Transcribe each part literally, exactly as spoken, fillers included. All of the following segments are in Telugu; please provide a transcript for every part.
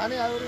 రాని ఎవరు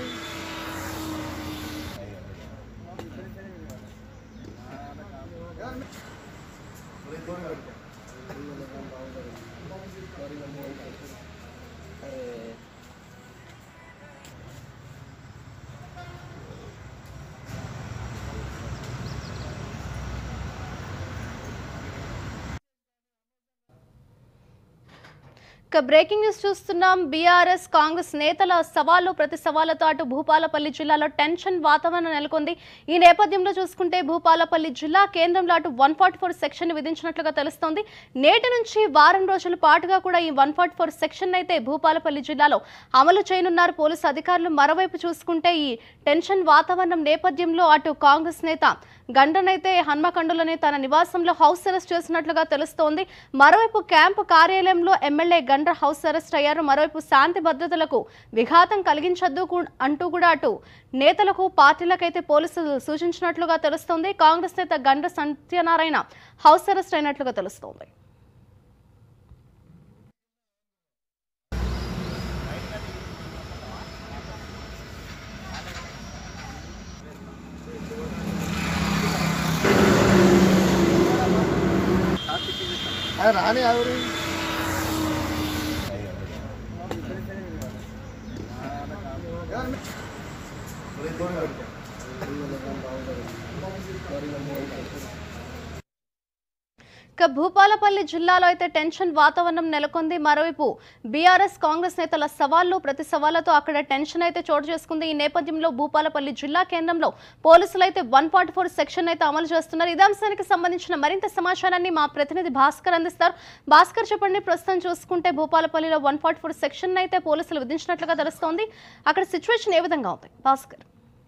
బ్రేకింగ్ న్యూస్ చూస్తున్నాం. బీఆర్ఎస్ కాంగ్రెస్ నేతల సవాళ్లు ప్రతి సవాళ్లతో అటు భూపాలపల్లి జిల్లాలో టెన్షన్ వాతావరణం నెలకొంది. ఈ నేపథ్యంలో చూసుకుంటే భూపాలపల్లి జిల్లా కేంద్రంలో అటు వన్ ఫార్టీ ఫోర్ సెక్షన్ విధించినట్లుగా తెలుస్తోంది. నేటి నుంచి వారం రోజుల పాటుగా కూడా ఈ వన్ ఫార్టీ ఫోర్ సెక్షన్ అయితే భూపాలపల్లి జిల్లాలో అమలు చేయనున్నారు పోలీసు అధికారులు. మరోవైపు చూసుకుంటే ఈ టెన్షన్ వాతావరణం నేపథ్యంలో అటు కాంగ్రెస్ నేత గండ్రనైతే హన్మకొండలోని తన నివాసంలో హౌస్ అరెస్ట్ చేసినట్లుగా తెలుస్తోంది. మరోవైపు క్యాంపు కార్యాలయంలో ఎమ్మెల్యే గండ్ర హౌస్ అరెస్ట్ అయ్యారు. మరోవైపు శాంతి భద్రతలకు విఘాతం కలిగించొద్దు అంటూ కూడా అటు నేతలకు పార్టీలకైతే పోలీసులు సూచించినట్లుగా తెలుస్తోంది. కాంగ్రెస్ నేత గండ్ర సత్యనారాయణ హౌస్ అరెస్ట్ అయినట్లుగా తెలుస్తోంది. రాని ఎవరు ఇక భూపాలపల్లి జిల్లాలో అయితే టెన్షన్ వాతావరణం నెలకొంది. మరోవైపు బీఆర్ఎస్ కాంగ్రెస్ నేతల సవాళ్లు ప్రతి సవాళ్లతో అక్కడ టెన్షన్ అయితే చోటు చేసుకుంది. ఈ నేపథ్యంలో భూపాలపల్లి జిల్లా కేంద్రంలో పోలీసులు అయితే వన్ ఫార్టీ ఫోర్ సెక్షన్ అయితే అమలు చేస్తున్నారు. ఇదే అంశానికి సంబంధించిన మరింత సమాచారాన్ని మా ప్రతినిధి భాస్కర్ అందిస్తారు. భాస్కర్ చెప్పండి, ప్రస్తుతం చూసుకుంటే భూపాలపల్లిలో వన్ ఫార్టీ ఫోర్ సెక్షన్ అయితే పోలీసులు విధించినట్లుగా తెలుస్తోంది. అక్కడ సిచ్యువేషన్ ఏ విధంగా ఉంది భాస్కర్?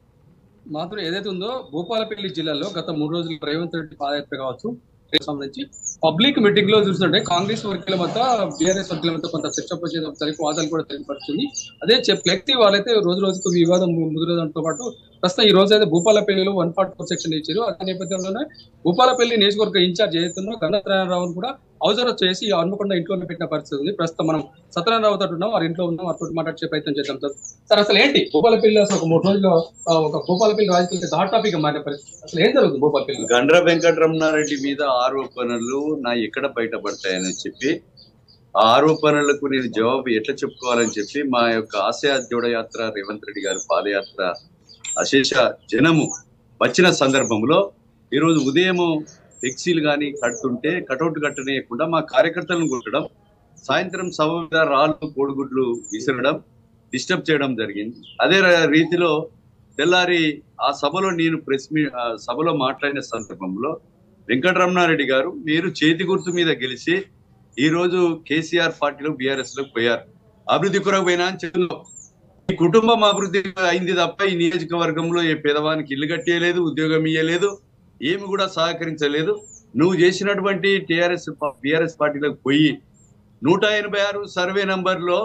మాత్రం ఏదైతే ఉందో భూపాలపల్లి జిల్లాలో గత మూడు రోజులు రేవంత్ రెడ్డి పాదయాత్ర కావచ్చు సంబంధించి పబ్లిక్ మీటింగ్ లో చూస్తుంటే కాంగ్రెస్ వర్గీయుల మధ్య బీఆర్ఎస్ వర్గీయుల మధ్య కొంత చర్చ వచ్చేసరికి వాదాలు కూడా తెలియపరుస్తుంది. అదే వ్యక్తి వాళ్ళైతే రోజు రోజుకు వివాదం ముదిరేదంతో పాటు ప్రస్తుతం ఈ రోజు అయితే భూపాలపల్లిలో వన్ ఫార్టీ ఫోర్ సెక్షన్ ఇచ్చారు. అదే నేపథ్యంలోనే భూపాలపల్లి నియోజకవర్గ ఇన్ఛార్జ్ ఏదైతుందో గంధరారావును కూడా అవసరం చేసి హన్మకొండ ఇంట్లోనే పెట్టిన పరిస్థితి ఉంది. ప్రస్తుతం మనం సత్యనారాయణ తోటి ఉన్నాం, వారి ఇంట్లో ఉన్నాం, వారితో మాట్లాడే ప్రయత్నం చేద్దాం. సార్ సార్ అసలు ఏంటి భూపాలపల్లి అసలు ఒక మూడు రోజుల్లో ఒక భూపాలపల్లి రాజకీయ హాట్ టాపిక్ మారే పరిస్థితి అసలు ఏం జరుగుతుంది భూపాలపల్లి? గండ్ర వెంకటరమణారెడ్డి మీద ఆరోపణలు నా ఎక్కడ బయటపడతాయని చెప్పి ఆ ఆరోపణలకు నేను జవాబు ఎట్లా చెప్పుకోవాలని చెప్పి మా యొక్క ఆశయ జోడయాత్ర రేవంత్ రెడ్డి గారి పాదయాత్ర అశేష జనము వచ్చిన సందర్భంలో ఈరోజు ఉదయం ఫ్లెక్సీలు కానీ కడుతుంటే కటౌట్ కట్టనేయకుండా మా కార్యకర్తలను కొట్టడం, సాయంత్రం సభ మీద రాళ్ళు కోడిగుడ్లు విసరడం, డిస్టర్బ్ చేయడం జరిగింది. అదే రీతిలో తెల్లారి ఆ సభలో నేను ప్రెస్ మీ సభలో మాట్లాడిన సందర్భంలో వెంకటరమణారెడ్డి గారు మీరు చేతి గుర్తు మీద గెలిచి ఈ రోజు కేసీఆర్ పార్టీలో బీఆర్ఎస్ లో పోయారు, అభివృద్ధి కొరకు పోయినా అని చెప్తున్నావు. ఈ కుటుంబం అభివృద్ధి అయింది తప్ప ఈ నియోజకవర్గంలో ఏ పేదవానికి ఇల్లు కట్టేయలేదు, ఉద్యోగం ఇయ్యలేదు, ఏమి కూడా సహకరించలేదు. నువ్వు చేసినటువంటి టిఆర్ఎస్ బీఆర్ఎస్ పార్టీలకు పోయి నూట ఎనభై ఆరు సర్వే నంబర్లో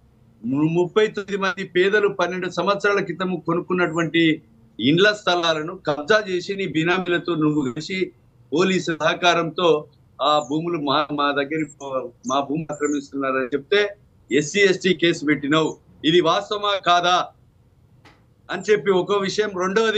ముప్పై తొమ్మిది మంది పేదలు పన్నెండు సంవత్సరాల క్రితం కొనుక్కున్నటువంటి ఇండ్ల స్థలాలను కబ్జా చేసి నీ బినామీలతో నువ్వు కలిసి పోలీసు సహకారంతో ఆ భూములు మా మా దగ్గర మా భూమి ఆక్రమిస్తున్నారని చెప్తే ఎస్సీ ఎస్టీ కేసు పెట్టినావు. ఇది వాస్తవమా కాదా అని చెప్పి ఒక విషయం. రెండవది